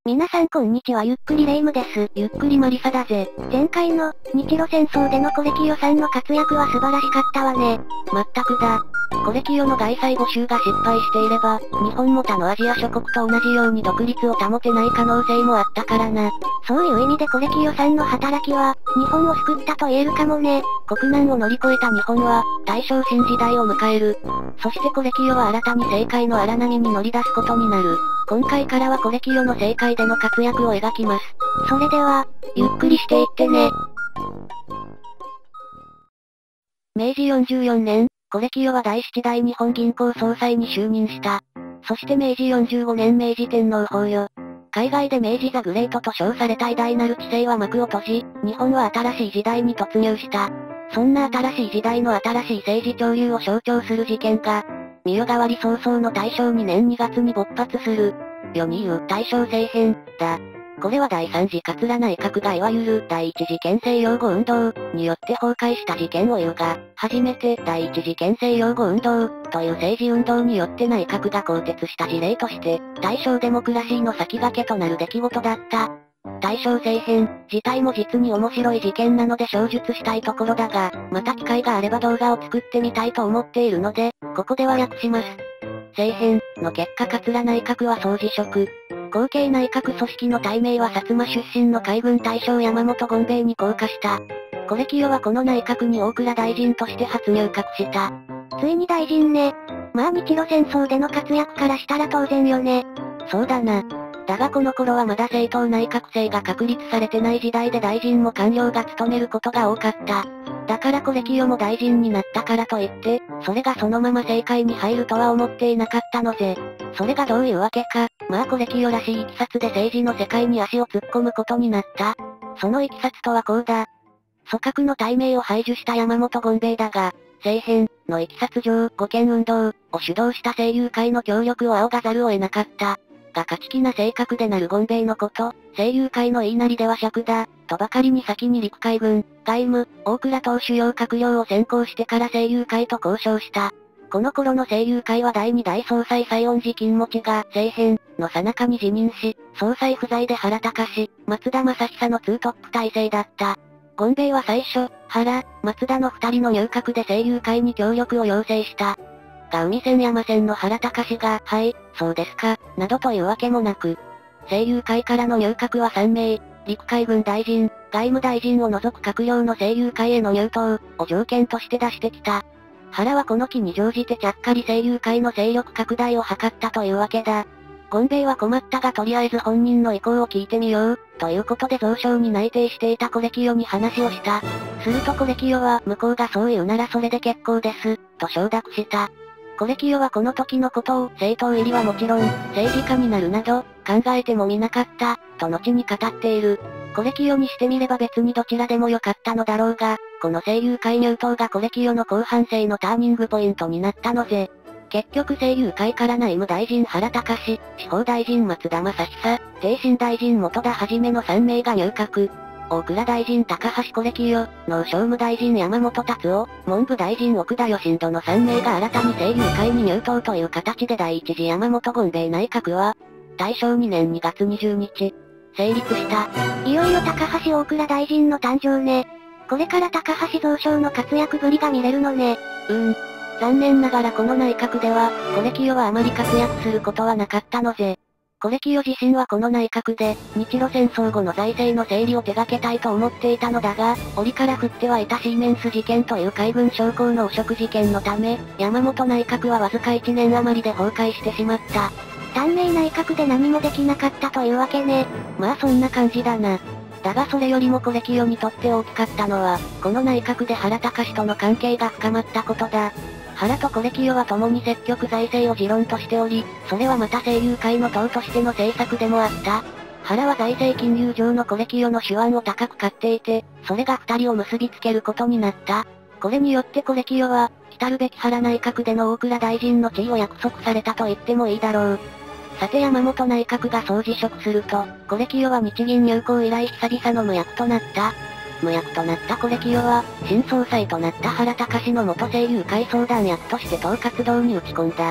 皆さんこんにちは、ゆっくりレ夢ムです。 ゆっくりマリサだぜ。 前回の、日露戦争でのコレキヨさんの活躍は素晴らしかったわね。 まったくだ。コレキヨの外債募集が失敗していれば、日本も他のアジア諸国と同じように独立を保てない可能性もあったからな。 そういう意味でコレキヨさんの働きは、日本を救ったと言えるかもね。 国難を乗り越えた日本は、大正新時代を迎える。そしてコレキヨは新たに政界の荒波に乗り出すことになる。今回からはコレキヨの政界での活躍を描きます。 それでは、 ゆっくりしていってね。明治44年、コレキヨは第7代日本銀行総裁に就任した。そして明治45年明治天皇崩御。海外で明治ザ・グレートと称された偉大なる治世は幕を閉じ、日本は新しい時代に突入した。そんな新しい時代の新しい政治潮流を象徴する事件が、御代替わり早々の大正2年2月に勃発する。世に言う大正政変、だ。これは第三次桂内閣がいわゆる第一次憲政擁護運動によって崩壊した事件を言うが、初めて第一次憲政擁護運動という政治運動によって内閣が更迭した事例として、大正デモクラシーの先駆けとなる出来事だった。大正政変自体も実に面白い事件なので詳述したいところだが、また機会があれば動画を作ってみたいと思っているので、ここでは訳します。政変の結果桂内閣は総辞職。後継内閣組織の大名は薩摩出身の海軍大将山本権兵衛に降下した。コレキヨはこの内閣に大蔵大臣として初入閣した。 ついに大臣ね。まあ日露戦争での活躍からしたら当然よね。 そうだな。だがこの頃はまだ政党内閣制が確立されてない時代で大臣も官僚が務めることが多かった。だからコレキヨも大臣になったからといって、それがそのまま政界に入るとは思っていなかったのぜ。それがどういうわけか、まあコレキヨらしい経緯で政治の世界に足を突っ込むことになった。その経緯とはこうだ。組閣の大名を排除した山本権兵衛だが、政変の経緯上、護憲運動を主導した政友会の協力を仰がざるを得なかった。が勝ち気な性格でなる権兵衛のこと、政友会の言いなりでは尺だ、とばかりに先に陸海軍、外務、大蔵等主要閣僚を選考してから政友会と交渉した。この頃の政友会は第2代総裁西園寺金持が政変の最中に辞任し、総裁不在で原敬、松田正久のツートップ体制だった。権兵衛は最初、原、松田の2人の入閣で政友会に協力を要請した。が海線山線の原敬が、はい、そうですか、などというわけもなく、政友会からの入閣は3名、陸海軍大臣、外務大臣を除く閣僚の政友会への入党を条件として出してきた。原はこの機に乗じてちゃっかり政友会の勢力拡大を図ったというわけだ。権兵衛は困ったがとりあえず本人の意向を聞いてみよう、ということで蔵書に内定していたコレキヨに話をした。するとコレキヨは向こうがそう言うならそれで結構です、と承諾した。コレキヨはこの時のことを政党入りはもちろん、政治家になるなど、考えてもみなかった、と後に語っている。コレキヨにしてみれば別にどちらでもよかったのだろうが、この政友会入党がコレキヨの後半生のターニングポイントになったのぜ。結局政友会から内務大臣原敬、司法大臣松田正久、逓信大臣本田はじめの3名が入閣。大蔵大臣高橋コレキヨ、農商務大臣山本達夫、文部大臣奥田義人の3名が新たに政友会に入党という形で第一次山本権兵衛内閣は、大正2年2月20日、成立した。 いよいよ高橋大蔵大臣の誕生ね。これから高橋蔵相の活躍ぶりが見れるのね。 残念ながらこの内閣では、コレキヨはあまり活躍することはなかったのぜ。コレキヨ自身はこの内閣で、日露戦争後の財政の整理を手掛けたいと思っていたのだが、折から降ってはいたシーメンス事件という海軍将校の汚職事件のため、山本内閣はわずか1年余りで崩壊してしまった。 短命内閣で何もできなかったというわけね。 まあそんな感じだな。だがそれよりもコレキヨにとって大きかったのは、この内閣で原敬との関係が深まったことだ。原とコレキヨは共に積極財政を持論としており、それはまた政友会の党としての政策でもあった。原は財政金融上のコレキヨの手腕を高く買っていて、それが二人を結びつけることになった。これによってコレキヨは、来るべき原内閣での大蔵大臣の地位を約束されたと言ってもいいだろう。さて山本内閣が総辞職すると、コレキヨは日銀入行以来久々の無役となった。無役となったコレキヨは、新総裁となった原敬の元政友会相談役として党活動に打ち込んだ。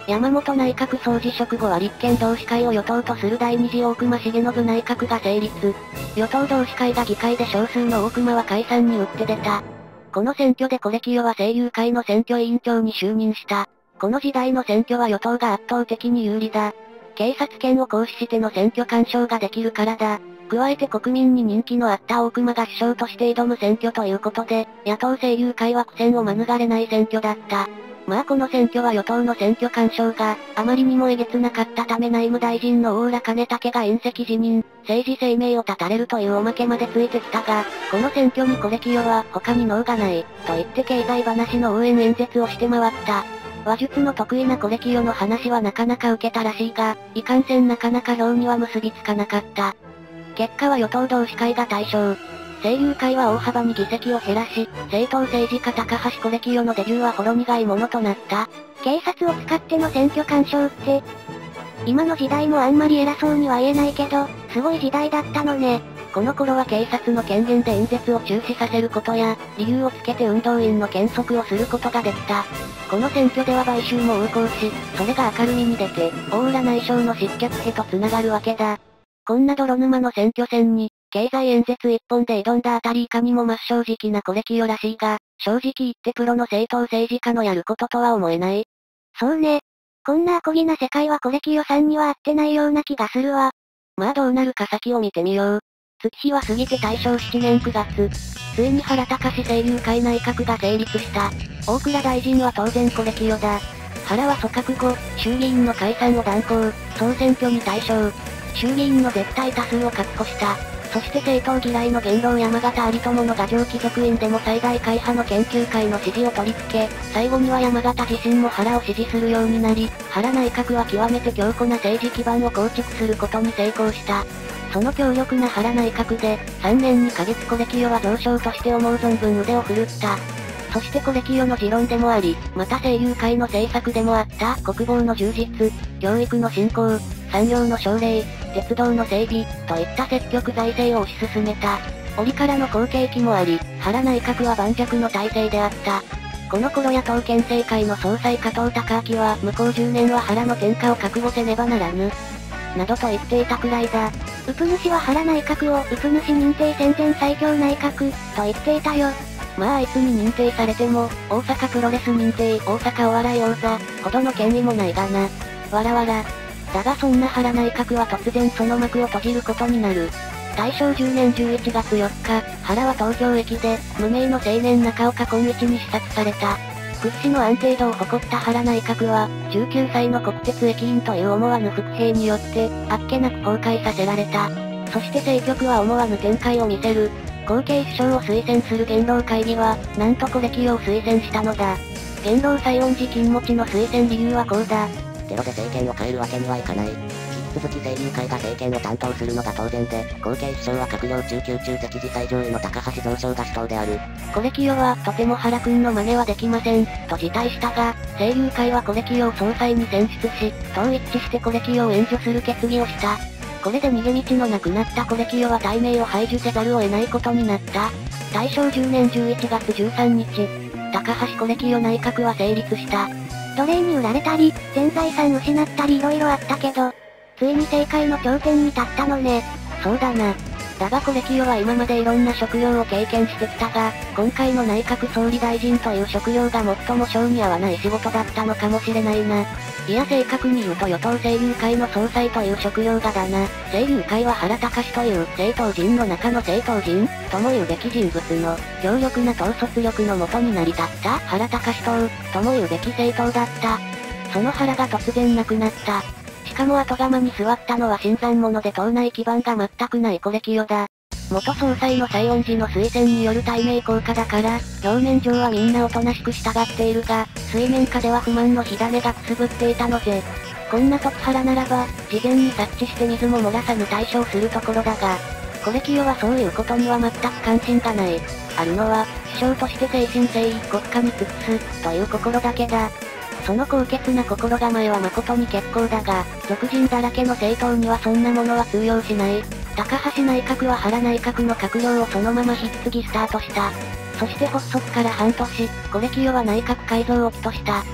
山本内閣総辞職後は立憲同志会を与党とする第二次大隈重信内閣が成立。与党同志会が議会で少数の大隈は解散に打って出た。この選挙でコレキオは声優会の選挙委員長に就任した。この時代の選挙は与党が圧倒的に有利だ。警察権を行使しての選挙干渉ができるからだ。加えて国民に人気のあった大隈が首相として挑む選挙ということで、野党声優会は苦戦を免れない選挙だった。まあこの選挙は与党の選挙干渉があまりにもえげつなかったため内務大臣の大浦兼武が隕石辞任、政治生命を絶たれるというおまけまでついてきたが、この選挙にコレキオは他に能がない、と言って経済話の応援演説をして回った。話術の得意なコレキオの話はなかなか受けたらしいが、いかんせんなかなか票には結びつかなかった。結果は与党同志会が大勝。声優会は大幅に議席を減らし、政党政治家高橋コレキオのデビューはほろ苦いものとなった。 警察を使っての選挙干渉って、今の時代もあんまり偉そうには言えないけど、すごい時代だったのね。 この頃は警察の権限で演説を中止させることや、理由をつけて運動員の検測をすることができた。この選挙では買収も横行し、それが明るみに出て、大浦内相の失脚へと繋がるわけだ。こんな泥沼の選挙戦に、経済演説一本で挑んだあたりいかにも真っ正直なコレキオらしいが、正直言ってプロの政党政治家のやることとは思えない。 そうね。こんなアコギな世界はコレキオさんには合ってないような気がするわ。 まあどうなるか先を見てみよう。月日は過ぎて大正7年9月。ついに原敬声優会内閣が成立した。大蔵大臣は当然コレキオだ。原は組閣後、衆議院の解散を断行、総選挙に大勝。衆議院の絶対多数を確保した。そして政党嫌いの元老山形有朋の牙城貴族院でも最大会派の研究会の支持を取り付け、最後には山形自身も原を支持するようになり、原内閣は極めて強固な政治基盤を構築することに成功した。その強力な原内閣で、3年2ヶ月コレキオは蔵将として思う存分腕を振るった。そしてコレキオの持論でもあり、また声優会の政策でもあった国防の充実、教育の振興、産業の奨励、鉄道の整備、といった積極財政を推し進めた。折からの好景気もあり、原内閣は盤石の体制であった。この頃野党県政会の総裁加藤隆明は向こう10年は原の天下を覚悟せねばならぬ。などと言っていたくらいだ。 ウプ主は原内閣をウプ主認定戦前最強内閣、と言っていたよ。 まああいつに認定されても、大阪プロレス認定、大阪お笑い王座、ほどの権威もないがな。わらわら。だがそんな原内閣は突然その幕を閉じることになる。大正10年11月4日、原は東京駅で、無名の青年中岡今日に刺殺された。屈指の安定度を誇った原内閣は、19歳の国鉄駅員という思わぬ伏兵によって、あっけなく崩壊させられた。そして政局は思わぬ展開を見せる。後継首相を推薦する元老会議は、なんとコレキオを推薦したのだ。元老西園寺金持ちの推薦理由はこうだ。 テロで政権を変えるわけにはいかない。引き続き声優会が政権を担当するのが当然で、後継首相は閣僚中級中席次最上位の高橋蔵相が首相である。 コレキオは、とても原くんの真似はできません、と辞退したが、声優会はコレキオを総裁に選出し、党一致してコレキオを援助する決議をした。これで逃げ道のなくなったコレキオは大名を排除せざるを得ないことになった。大正10年11月13日、高橋コレキオ内閣は成立した。 奴隷に売られたり、全財産失ったり色々あったけど、ついに政界の頂点に立ったのね。 そうだな。だがコレキオは今までいろんな職業を経験してきたが、今回の内閣総理大臣という職業が最も性に合わない仕事だったのかもしれないな。いや正確に言うと与党声優会の総裁という職業がだな。声優会は原敬という政党人の中の政党人、とも言うべき人物の、強力な統率力のもとに成り立った原敬党、とも言うべき政党だった。その原が突然亡くなった。しかも後釜に座ったのは新参者で党内基盤が全くないコレキオだ。元総裁の西園寺の推薦による対名効果だから、表面上はみんなおとなしく従っているが、水面下では不満の火種がくすぶっていたのぜ。こんな時原ならば、事前に察知して水も漏らさぬ対処をするところだが、コレキオはそういうことには全く関心がない。あるのは、首相として誠心誠意国家に尽くす、という心だけだ。その高潔な心構えは誠に結構だが、俗人だらけの政党にはそんなものは通用しない。高橋内閣は原内閣の閣僚をそのまま引き継ぎスタートした。そして発足から半年、コレキオは内閣改造を起とした。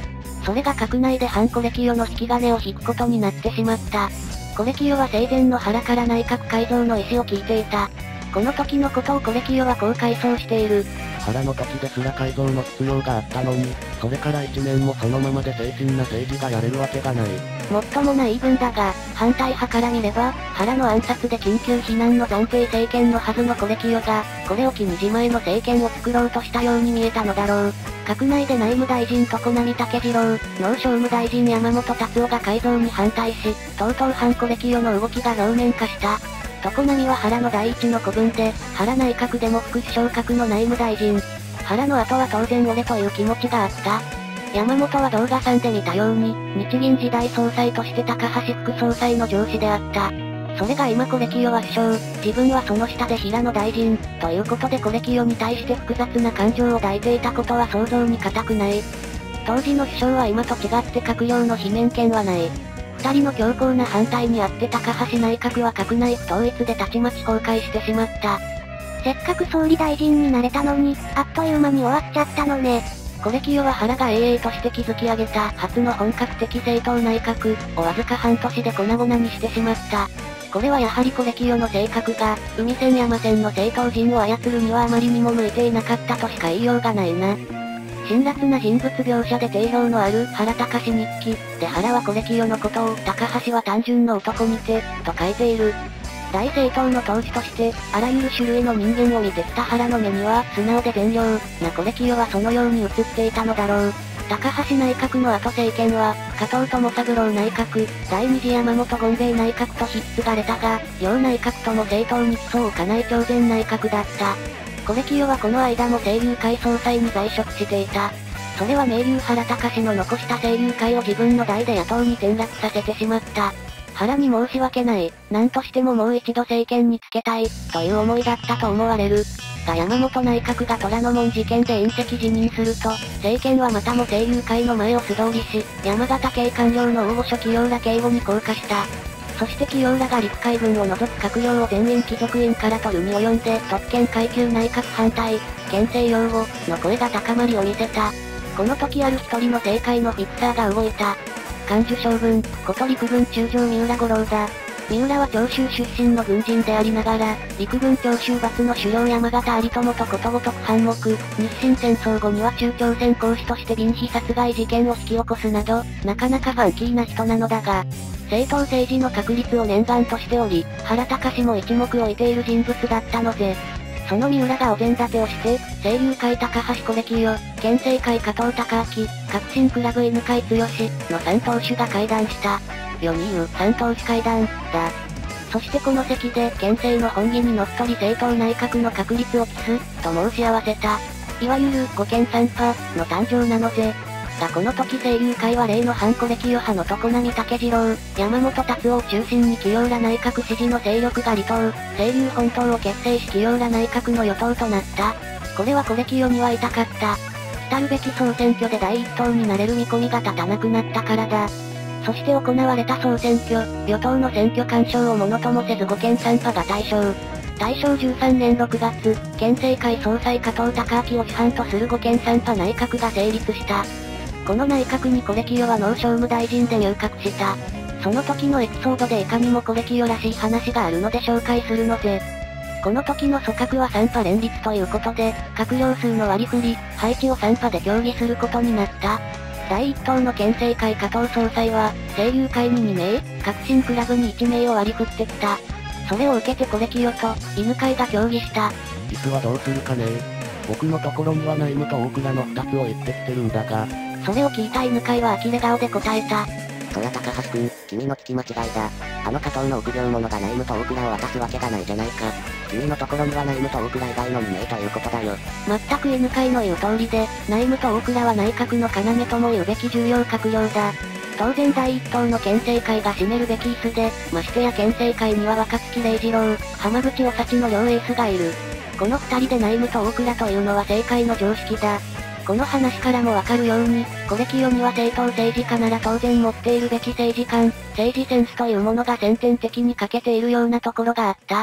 それが閣内で反コレキヨの引き金を引くことになってしまった。コレキヨは生前の原から内閣改造の意思を聞いていた。この時のことをコレキヨはこう回想している。 原の時ですら改造の必要があったのに、それから1年もそのままで精神な政治がやれるわけがない。 もっともな言い分だが、反対派から見れば、原の暗殺で緊急避難の暫定政権のはずのコレキヨが、これを機に自前の政権を作ろうとしたように見えたのだろう。閣内で内務大臣常浪武次郎、農商務大臣山本達夫が改造に反対し、とうとう反コレキヨの動きが表面化した。常浪は原の第一の子分で、原内閣でも副首相格の内務大臣。原の後は当然俺という気持ちがあった。山本は動画3で見たように、日銀時代総裁として高橋副総裁の上司であった。それが今コレキヨは首相、自分はその下で平野大臣、ということでコレキヨに対して複雑な感情を抱いていたことは想像に難くない。当時の首相は今と違って閣僚の罷免権はない。二人の強硬な反対にあって高橋内閣は閣内不統一でたちまち崩壊してしまった。 せっかく総理大臣になれたのに、あっという間に終わっちゃったのね。 コレキヨは原が英々として築き上げた初の本格的政党内閣をわずか半年で粉々にしてしまった。これはやはりコレキヨの性格が、海線山線の政党陣を操るにはあまりにも向いていなかったとしか言いようがないな。辛辣な人物描写で定評のある原隆日記で原はコレキヨのことを高橋は単純な男にて、と書いている。大政党の党首として、あらゆる種類の人間を見てきた原の目には、素直で善良なコレキヨはそのように映っていたのだろう。高橋内閣の後政権は、加藤友三郎内閣、第二次山本権兵衛内閣と引き継がれたが、両内閣とも政党に基礎を置かない朝鮮内閣だった。コレキヨはこの間も清流会総裁に在職していた。それは名流原隆の残した清流会を自分の代で野党に転落させてしまった。原に申し訳ない、なんとしてももう一度政権につけたい、という思いだったと思われる。が山本内閣が虎ノ門事件で隕石辞任すると、政権はまたも清流会の前を素通りし、山形警官僚の大御所清良警護に降下した。そして清良が陸海軍を除く閣僚を全員貴族院から取るに及んで特権階級内閣反対、憲政擁護の声が高まりを見せた。この時ある一人の政界のフィクサーが動いた。幹事将軍、こと陸軍中将三浦五郎だ。三浦は長州出身の軍人でありながら、陸軍長州閥の首領山形有朋とことごとく反目、日清戦争後には中朝鮮公使として貧費殺害事件を引き起こすなど、なかなかファンキーな人なのだが、政党政治の確立を念願としており、原隆も一目置いている人物だったのぜ。その三浦がお膳立てをして、清流会高橋コレキヨ、県政会加藤孝明、革新クラブ犬飼剛の3党首が会談した。世に言う3党首会談、だ。そしてこの席で県政の本義にのっとり政党内閣の確立を期す、と申し合わせた。いわゆる五県三派の誕生なのぜ。がこの時清流会は例の反コレキヨ派の常浪武次郎、山本達夫を中心に清良内閣支持の勢力が離党、清流本党を結成し清良内閣の与党となった。これはコレキヨには痛かった。来るべき総選挙で第一党になれる見込みが立たなくなったからだ。そして行われた総選挙、与党の選挙干渉をものともせず五県三派が大勝。大正13年6月、県政会総裁加藤孝明を主犯とする五県三派内閣が成立した。この内閣にコレキヨは農商務大臣で入閣した。その時のエピソードでいかにもコレキヨらしい話があるので紹介するのぜ。この時の組閣は3派連立ということで、閣僚数の割り振り、配置を3派で協議することになった。第一党の県政会加藤総裁は、清流会に2名、革新クラブに1名を割り振ってきた。それを受けてコレキヨと、犬飼が協議した。 椅子はどうするかね。僕のところには内務と大倉の2つを言ってきてるんだが。 それを聞いた犬飼は呆れ顔で答えた。 そりゃ高橋くん、君の聞き間違いだ。あの加藤の臆病者が内務と大倉を渡すわけがないじゃないか。君のところには内務と大倉以外の2名ということだよ。 全く犬飼の言う通りで、内務と大倉は内閣の要とも言うべき重要閣僚だ。当然第一党の県政会が占めるべき椅子で、ましてや県政会には若槻礼二郎、浜口お幸の両エースがいる。この2人で内務と大倉というのは政界の常識だ。この話からもわかるように、コレキヨには政党政治家なら当然持っているべき政治観、政治センスというものが先天的に欠けているようなところがあった。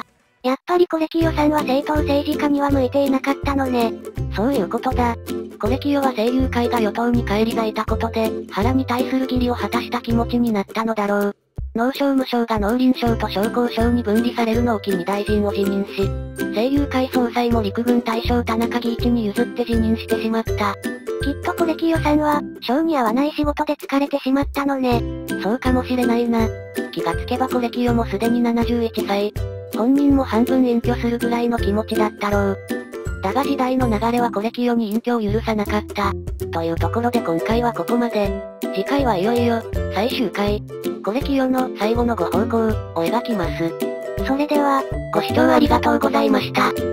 やっぱりコレキヨさんは正統政治家には向いていなかったのね。 そういうことだ。コレキヨは声優界が与党に返り咲いたことで、腹に対する義理を果たした気持ちになったのだろう。農商務省が農林省と商工省に分離されるのを機に大臣を辞任し、声優界総裁も陸軍大将田中義一に譲って辞任してしまった。 きっとコレキヨさんは、性に合わない仕事で疲れてしまったのね。 そうかもしれないな。気がつけばコレキヨもすでに71歳。本人も半分隠居するぐらいの気持ちだったろう。だが時代の流れはコレキヨに隠居を許さなかった。というところで今回はここまで。次回はいよいよ、最終回。コレキヨの最後のご奉公を描きます。 それでは、 ご視聴ありがとうございました。